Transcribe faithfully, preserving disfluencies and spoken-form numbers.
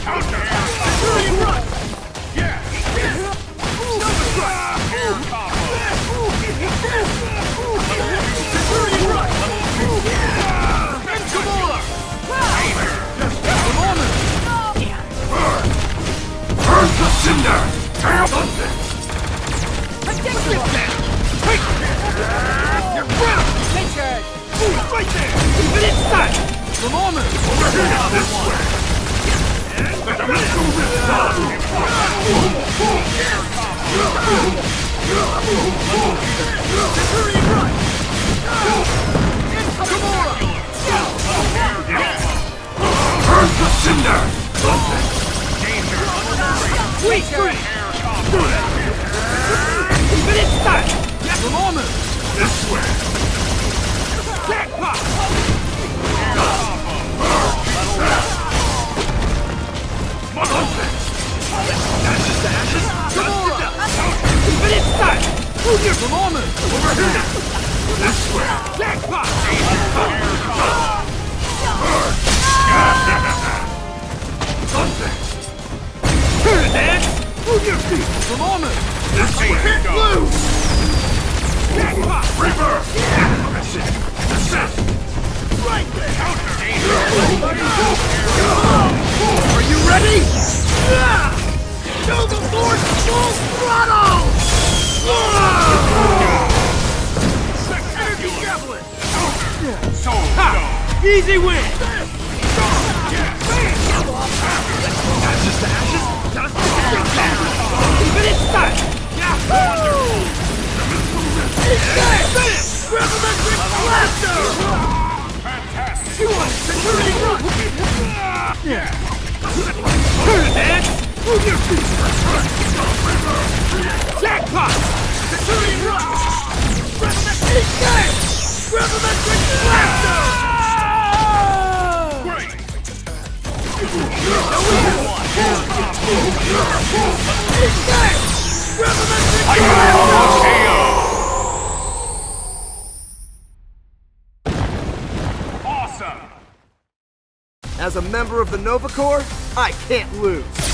Counter! Centurion Rush! Yeah! Nova Strike! Air combo! Centurion Rush! Kimura! The moment! Burn the cinder! Tear something! Get that! Take it! You're ground! Richard! Move right there! Infinite sight! The moment! Over here! This way! The dimensional rift done! Centurion Rush! Kimura! Burn the cinder! Something! Sweet free! Infinite sight! The moment! This way! Jackpot! Something! Ashes to ashes! Kimura! Infinite sight! Move your the moment! Over here! This way! Jackpot! Something! Turn it, Dance! Move your feet! The moment! This way! Hit loose! Jackpot! Reverse! Mission! Assist! Right there! Counter! Are you ready? Show the force full throttle! Energy javelin! So Ha! Easy win! Ashes to ashes, dust to dust! Infinite sight! Yahoo! Finish! Revolutionary blaster! fantastic! You want Centurion Rush! Yeah! Turn it, man! Move your feet! Jackpot! Centurion Rush! Revolutionary Revolutionary blaster! Great! As a member of the Nova Corps, I can't lose.